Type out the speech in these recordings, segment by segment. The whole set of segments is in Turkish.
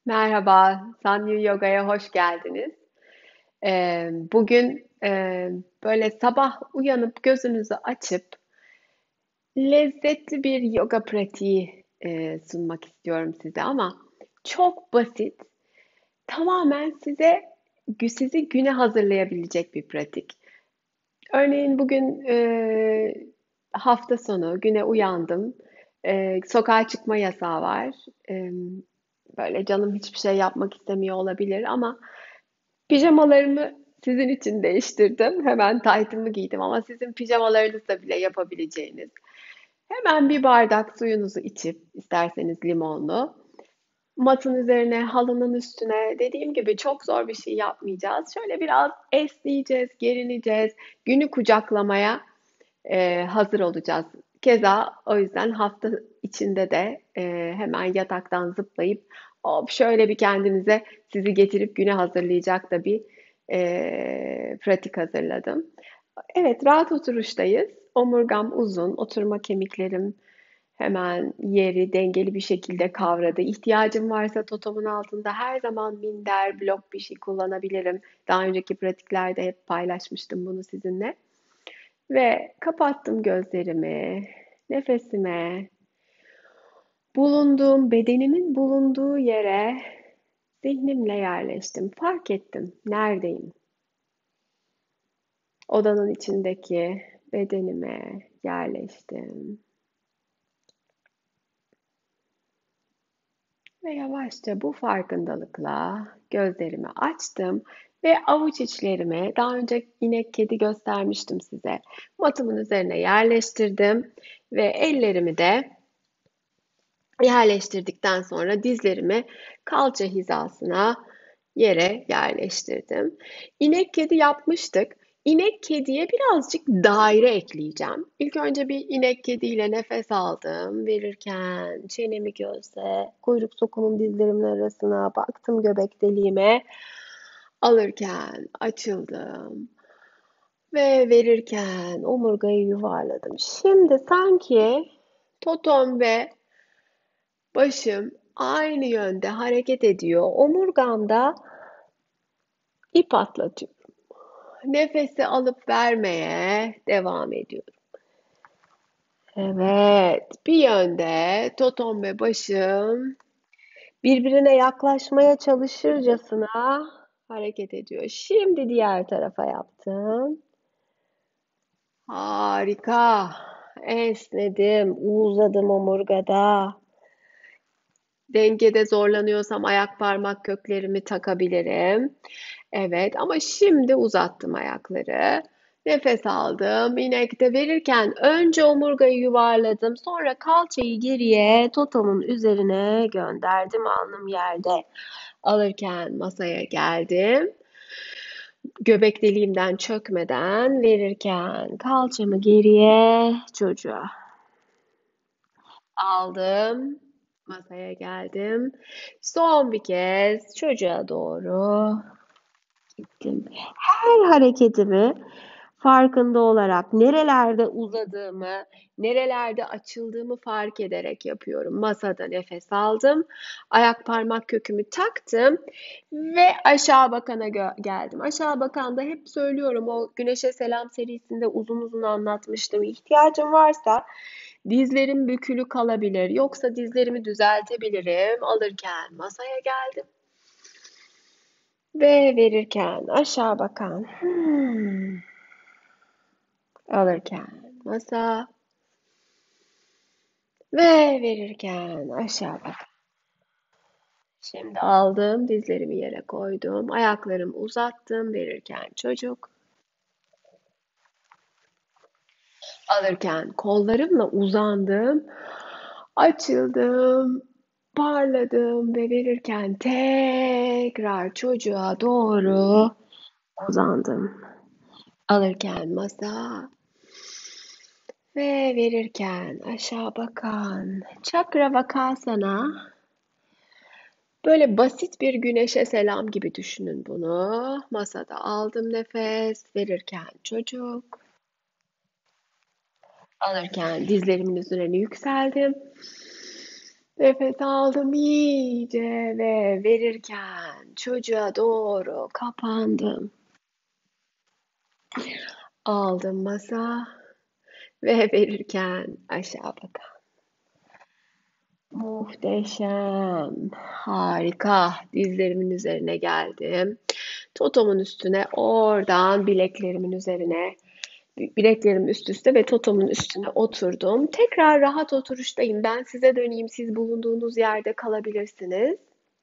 Merhaba, Sanyu Yoga'ya hoş geldiniz. Bugün böyle sabah uyanıp gözünüzü açıp lezzetli bir yoga pratiği sunmak istiyorum size ama çok basit, tamamen sizi güne hazırlayabilecek bir pratik. Örneğin bugün hafta sonu güne uyandım. Sokağa çıkma yasağı var. Eee, Böyle canım hiçbir şey yapmak istemiyor olabilir ama pijamalarımı sizin için değiştirdim. Hemen taytımı giydim ama sizin pijamalarınızla bile yapabileceğiniz. Hemen bir bardak suyunuzu içip, isterseniz limonlu, matın üzerine, halının üstüne, dediğim gibi çok zor bir şey yapmayacağız. Şöyle biraz esneyeceğiz, gerineceğiz, günü kucaklamaya hazır olacağız. Keza o yüzden hafta içinde de hemen yataktan zıplayıp hop şöyle bir kendinize sizi getirip güne hazırlayacak da bir pratik hazırladım. Evet, rahat oturuştayız. Omurgam uzun, oturma kemiklerim hemen yeri dengeli bir şekilde kavradı. İhtiyacım varsa totomun altında her zaman minder, blok bir şey kullanabilirim. Daha önceki pratiklerde hep paylaşmıştım bunu sizinle. Ve kapattım gözlerimi, nefesime, bedenimin bulunduğu yere zihnimle yerleştim. Fark ettim neredeyim. Odanın içindeki bedenime yerleştim. Ve yavaşça bu farkındalıkla gözlerimi açtım ve avuç içlerimi daha önce inek kedi göstermiştim size. Matımın üzerine yerleştirdim ve ellerimi de yerleştirdikten sonra dizlerimi kalça hizasına yere yerleştirdim. İnek kedi yapmıştık. İnek kediye birazcık daire ekleyeceğim. İlk önce bir inek kediyle nefes aldım. Verirken çenemi göğse, kuyruk sokumun dizlerimin arasına baktım göbek deliğime. Alırken açıldım ve verirken omurgayı yuvarladım. Şimdi sanki totom ve başım aynı yönde hareket ediyor. Omurgamda ip atlatıyorum. Nefesi alıp vermeye devam ediyorum. Evet, bir yönde totom ve başım birbirine yaklaşmaya çalışırcasına hareket ediyor. Şimdi diğer tarafa yaptım. Harika. Esnedim, uzadım omurgada. Dengede zorlanıyorsam ayak parmak köklerimi takabilirim. Evet ama şimdi uzattım ayakları. Nefes aldım. İnekte verirken önce omurgayı yuvarladım. Sonra kalçayı geriye totomun üzerine gönderdim. Alnım yerde. Alırken masaya geldim. Göbek deliğimden çökmeden verirken kalçamı geriye çocuğa aldım. Masaya geldim. Son bir kez çocuğa doğru gittim. Her hareketimi farkında olarak nerelerde uzadığımı, nerelerde açıldığımı fark ederek yapıyorum. Masada nefes aldım. Ayak parmak kökümü taktım ve aşağı bakana geldim. Aşağı bakanda hep söylüyorum, o Güneşe Selam serisinde uzun uzun anlatmıştım. İhtiyacım varsa dizlerim bükülü kalabilir. Yoksa dizlerimi düzeltebilirim. Alırken masaya geldim. Ve verirken aşağı bakan. Alırken masa. Ve verirken aşağı bakan. Şimdi aldım, dizlerimi yere koydum. Ayaklarımı uzattım. Verirken çocuk. Alırken kollarımla uzandım. Açıldım. Parladım ve verirken tekrar çocuğa doğru uzandım. Alırken masa ve verirken aşağı bakan çakra vakasana. Böyle basit bir güneşe selam gibi düşünün bunu. Masada aldım nefes, verirken çocuk. Alırken dizlerimin üzerine yükseldim. Nefes aldım iyice ve verirken çocuğa doğru kapandım. Aldım masa ve verirken aşağı bakalım. Muhteşem, harika. Dizlerimin üzerine geldim. Totomun üstüne, oradan bileklerimin üzerine, bileklerim üst üste ve totomun üstüne oturdum. Tekrar rahat oturuştayım. Ben size döneyim. Siz bulunduğunuz yerde kalabilirsiniz.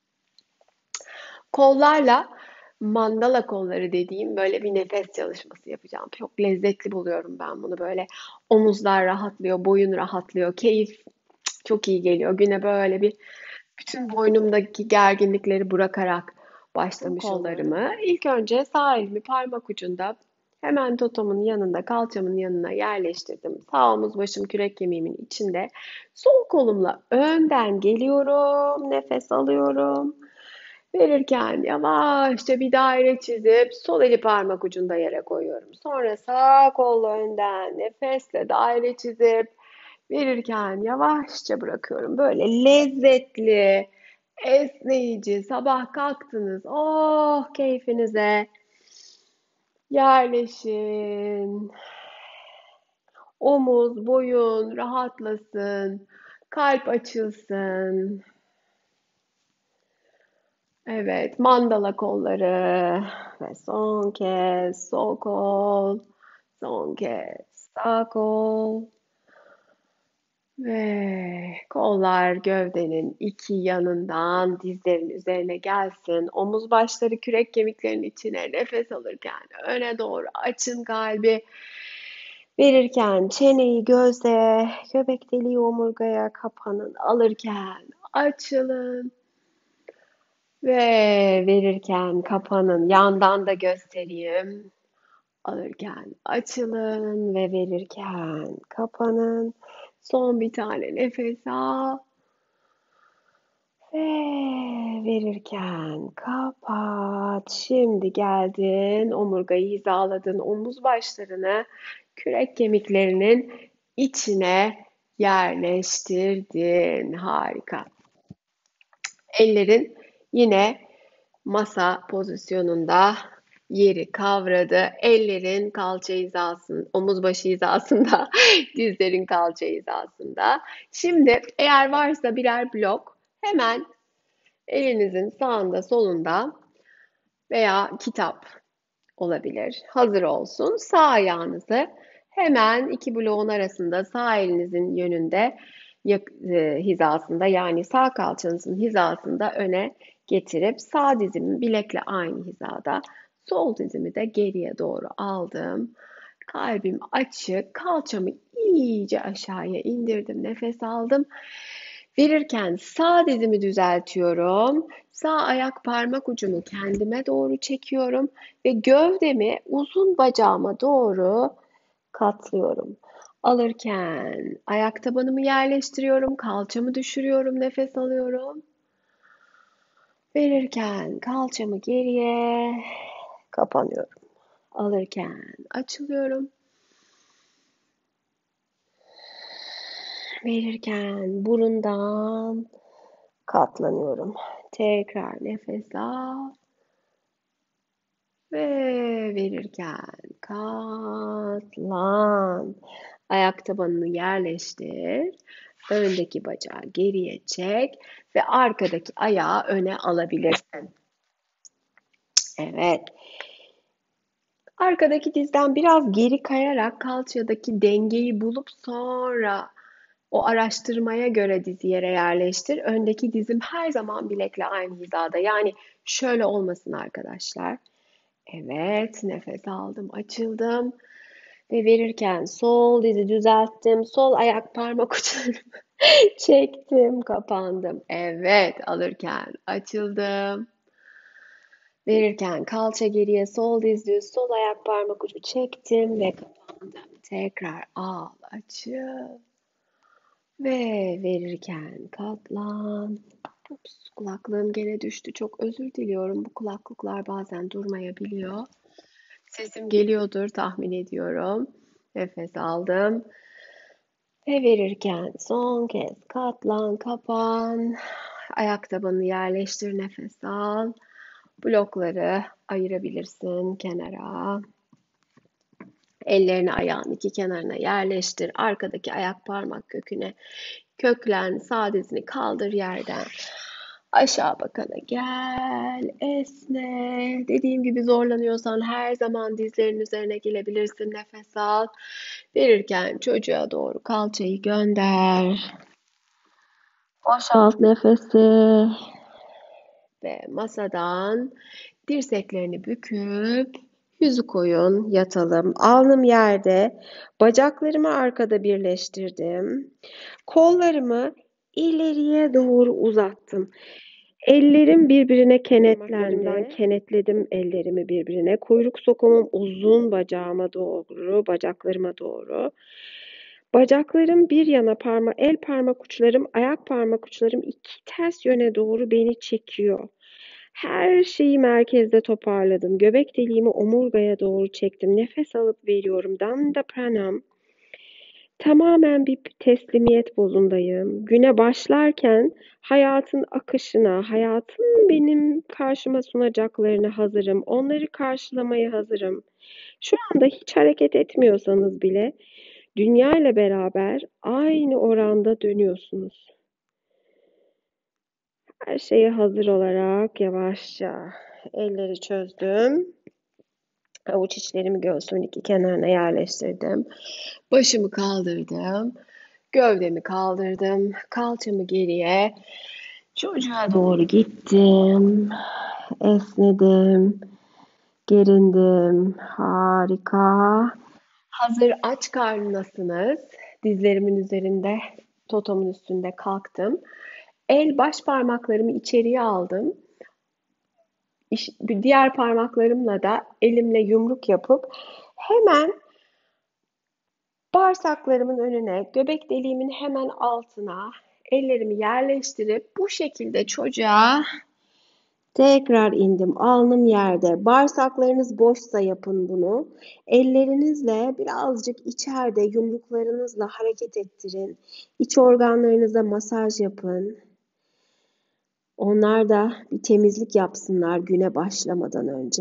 Kollarla mandala kolları dediğim böyle bir nefes çalışması yapacağım. Çok lezzetli buluyorum ben bunu böyle. Omuzlar rahatlıyor, boyun rahatlıyor, keyif çok iyi geliyor. Güne böyle bir bütün boynumdaki gerginlikleri bırakarak başlamış kollarımı. İlk önce sağ elimi parmak ucunda hemen totomun yanında, kalçamın yanına yerleştirdim. Sağ omuz başım kürek kemiğimin içinde. Sol kolumla önden geliyorum, nefes alıyorum. Verirken yavaşça bir daire çizip sol eli parmak ucunda yere koyuyorum. Sonra sağ kolla önden nefesle daire çizip verirken yavaşça bırakıyorum. Böyle lezzetli, esneyici, sabah kalktınız, oh keyfinize yerleşin. Omuz, boyun rahatlasın, kalp açılsın. Evet, mandala kolları ve son kez sol kol, son kez sağ kol ve kollar gövdenin iki yanından dizlerin üzerine gelsin. Omuz başları kürek kemiklerinin içine nefes alırken öne doğru açın kalbi. Verirken çeneyi göze, göbek deliği omurgaya kapanın. Alırken açılın. Ve verirken kapanın. Yandan da göstereyim. Alırken açılın ve verirken kapanın. Son bir tane nefes al. Ve verirken kapat. Şimdi geldin. Omurgayı hizaladın. Omuz başlarını kürek kemiklerinin içine yerleştirdin. Harika. Ellerin yine masa pozisyonunda yeri kavradı. Ellerin kalça hizasında, omuz başı hizasında, dizlerin kalça hizasında. Şimdi eğer varsa birer blok hemen elinizin sağında solunda veya kitap olabilir. Hazır olsun. Sağ ayağınızı hemen iki bloğun arasında sağ elinizin yönünde hizasında yani sağ kalçanızın hizasında öne getirip sağ dizimi bilekle aynı hizada, sol dizimi de geriye doğru aldım. Kalbim açık, kalçamı iyice aşağıya indirdim, nefes aldım. Verirken sağ dizimi düzeltiyorum. Sağ ayak parmak ucumu kendime doğru çekiyorum ve gövdemi uzun bacağıma doğru katlıyorum. Alırken ayak tabanımı yerleştiriyorum, kalçamı düşürüyorum, nefes alıyorum. Verirken kalçamı geriye kapanıyorum. Alırken açılıyorum. Verirken burundan katlanıyorum. Tekrar nefes al. Ve verirken katlan. Ayak tabanını yerleştir. Öndeki bacağı geriye çek ve arkadaki ayağı öne alabilirsin. Evet. Arkadaki dizden biraz geri kayarak kalçadaki dengeyi bulup sonra o araştırmaya göre dizi yere yerleştir. Öndeki dizim her zaman bilekle aynı hizada. Yani şöyle olmasın arkadaşlar. Evet, nefes aldım, açıldım ve verirken sol dizi düzelttim. Sol ayak parmak uçlarımı çektim, kapandım. Evet, alırken açıldım. Verirken kalça geriye, sol diz düz, sol ayak parmak ucu çektim ve kapandım. Tekrar al, açıl. Ve verirken katlan. Ups, kulaklığım gene düştü. Çok özür diliyorum. Bu kulaklıklar bazen durmayabiliyor. Sesim geliyordur tahmin ediyorum. Nefes aldım. Ve verirken son kez katlan, kapan. Ayak tabanını yerleştir, nefes al. Blokları ayırabilirsin kenara. Ellerini ayağın iki kenarına yerleştir. Arkadaki ayak parmak köküne köklen. Sağ dizini kaldır yerden. Aşağı bakana gel. Esne. Dediğim gibi zorlanıyorsan her zaman dizlerin üzerine gelebilirsin. Nefes al. Verirken çocuğa doğru kalçayı gönder. Boşalt nefesi. Ve masadan dirseklerini büküp yüzü koyun, yatalım. Alnım yerde, bacaklarımı arkada birleştirdim. Kollarımı ileriye doğru uzattım. Ellerim birbirine kenetlendi. Kenetledim ellerimi birbirine. Kuyruk sokumum uzun bacağıma doğru, bacaklarıma doğru. Bacaklarım bir yana el parmak uçlarım, ayak parmak uçlarım iki ters yöne doğru beni çekiyor. Her şeyi merkezde toparladım. Göbek deliğimi omurgaya doğru çektim. Nefes alıp veriyorum. Danda pranam. Tamamen bir teslimiyet modundayım. Güne başlarken hayatın akışına, hayatın benim karşıma sunacaklarına hazırım. Onları karşılamaya hazırım. Şu anda hiç hareket etmiyorsanız bile dünya ile beraber aynı oranda dönüyorsunuz. Her şeye hazır olarak yavaşça elleri çözdüm. Avuç içlerimi göğsümün iki kenarına yerleştirdim. Başımı kaldırdım. Gövdemi kaldırdım. Kalçamı geriye çocuğa doğru gittim. Esnedim. Gerindim. Harika. Hazır aç karnınasınız. Dizlerimin üzerinde, totomun üstünde kalktım. Baş parmaklarımı içeriye aldım. Diğer parmaklarımla da elimle yumruk yapıp hemen bağırsaklarımın önüne, göbek deliğimin hemen altına ellerimi yerleştirip bu şekilde çocuğa tekrar indim. Alnım yerde. Bağırsaklarınız boşsa yapın bunu. Ellerinizle birazcık içeride yumruklarınızla hareket ettirin. İç organlarınıza masaj yapın. Onlar da bir temizlik yapsınlar güne başlamadan önce.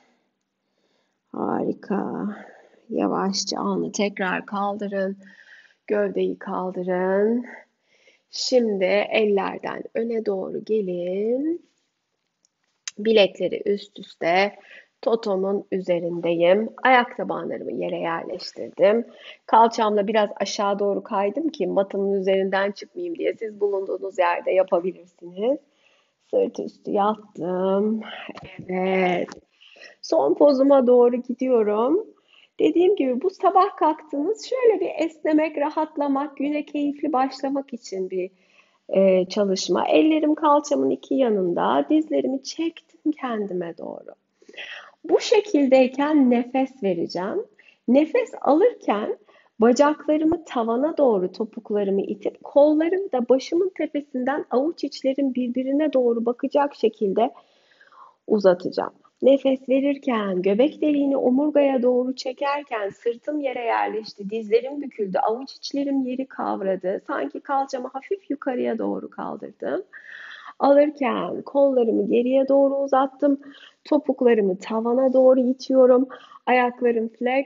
Harika. Yavaşça alnı tekrar kaldırın. Gövdeyi kaldırın. Şimdi ellerden öne doğru gelin. Bilekleri üst üste. Totomun üzerindeyim. Ayak tabanlarımı yere yerleştirdim. Kalçamla biraz aşağı doğru kaydım ki matımın üzerinden çıkmayayım diye. Siz bulunduğunuz yerde yapabilirsiniz. Sırt üstü yattım. Evet. Son pozuma doğru gidiyorum. Dediğim gibi bu sabah kalktınız şöyle bir esnemek, rahatlamak, güne keyifli başlamak için bir çalışma. Ellerim kalçamın iki yanında, dizlerimi çektim kendime doğru. Bu şekildeyken nefes vereceğim. Nefes alırken bacaklarımı tavana doğru topuklarımı itip kollarım da başımın tepesinden avuç içlerim birbirine doğru bakacak şekilde uzatacağım. Nefes verirken göbek deliğini omurgaya doğru çekerken sırtım yere yerleşti, dizlerim büküldü, avuç içlerim yeri kavradı. Sanki kalçamı hafif yukarıya doğru kaldırdım. Alırken kollarımı geriye doğru uzattım. Topuklarımı tavana doğru itiyorum. Ayaklarım flex.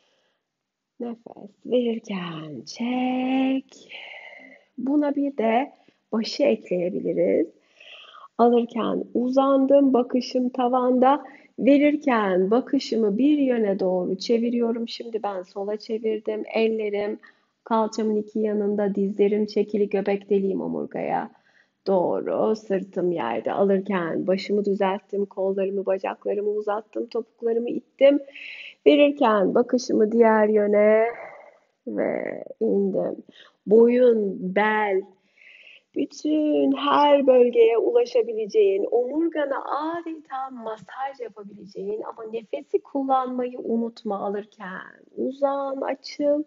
Nefes verirken çek. Buna bir de başı ekleyebiliriz. Alırken uzandım, bakışım tavanda. Verirken bakışımı bir yöne doğru çeviriyorum. Şimdi ben sola çevirdim. Ellerim kalçamın iki yanında, dizlerim çekili, göbek deliğim omurgaya doğru. Sırtım yerde. Alırken başımı düzelttim, kollarımı, bacaklarımı uzattım, topuklarımı ittim. Verirken bakışımı diğer yöne ve indim. Boyun, bel, bütün her bölgeye ulaşabileceğin, omurgana adeta masaj yapabileceğin ama nefesi kullanmayı unutma alırken. Uzan, açıl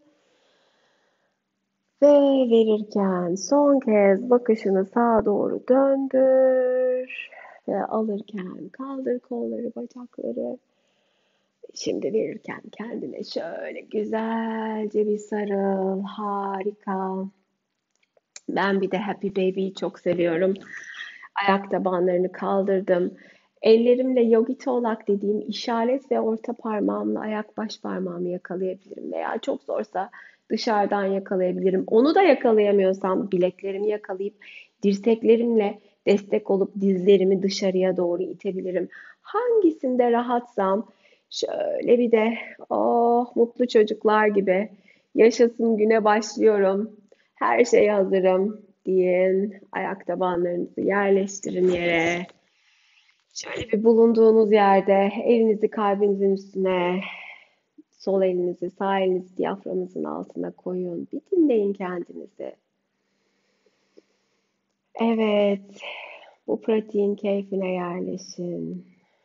ve verirken son kez bakışını sağa doğru döndür ve alırken kaldır kolları, bacakları. Şimdi verirken kendine şöyle güzelce bir sarıl. Harika. Ben bir de Happy Baby'yi çok seviyorum. Ayak tabanlarını kaldırdım. Ellerimle yogi tuğlak dediğim işaret ve orta parmağımla ayak baş parmağımı yakalayabilirim. Veya çok zorsa dışarıdan yakalayabilirim. Onu da yakalayamıyorsam bileklerimi yakalayıp dirseklerimle destek olup dizlerimi dışarıya doğru itebilirim. Hangisinde rahatsam şöyle bir de oh mutlu çocuklar gibi yaşasın güne başlıyorum. Her şeye hazırım deyin. Ayak tabanlarınızı yerleştirin yere. Şöyle bir bulunduğunuz yerde elinizi kalbinizin üstüne, sol elinizi, sağ elinizi diyaframınızın altına koyun. Bir dinleyin kendinizi. Evet, bu pratiğin keyfine yerleşin.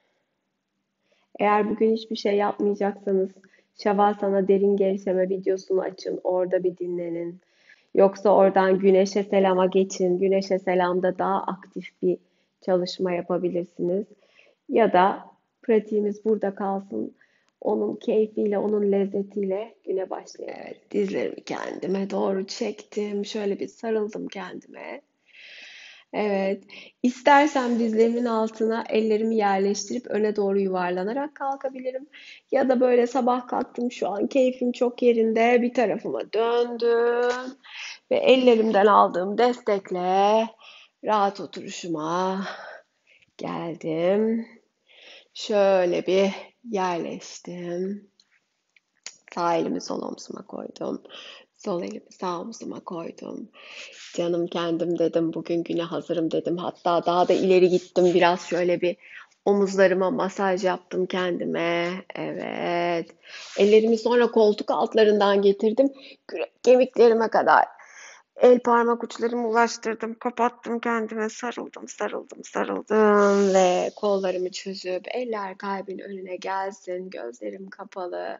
Eğer bugün hiçbir şey yapmayacaksanız Şavasana derin gevşeme videosunu açın. Orada bir dinlenin. Yoksa oradan Güneşe Selam'a geçin. Güneşe Selam'da daha aktif bir çalışma yapabilirsiniz. Ya da pratiğimiz burada kalsın. Onun keyfiyle, onun lezzetiyle güne başlayalım. Evet, dizlerimi kendime doğru çektim. Şöyle bir sarıldım kendime. Evet. İstersem dizlerimin altına ellerimi yerleştirip öne doğru yuvarlanarak kalkabilirim. Ya da böyle sabah kalktım şu an keyfim çok yerinde bir tarafıma döndüm ve ellerimden aldığım destekle rahat oturuşuma geldim. Şöyle bir yerleştim. Sağ elimi sol omzuma koydum. Sol elimi sağ omzuma koydum. Canım kendim dedim. Bugün güne hazırım dedim. Hatta daha da ileri gittim. Biraz şöyle bir omuzlarıma masaj yaptım kendime. Evet. Ellerimi sonra koltuk altlarından getirdim. Kemiklerime kadar. El parmak uçlarımı ulaştırdım. Kapattım kendime. Sarıldım, sarıldım, sarıldım. Ve kollarımı çözüp eller kalbin önüne gelsin. Gözlerim kapalı.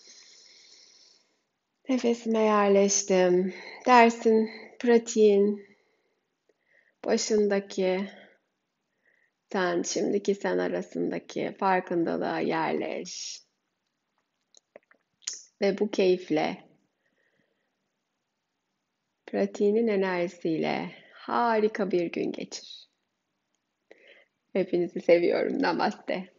Nefesime yerleştim. Dersin, pratiğin başındaki sen, şimdiki sen arasındaki farkındalığa yerleş. Ve bu keyifle, pratiğinin enerjisiyle harika bir gün geçir. Hepinizi seviyorum. Namaste.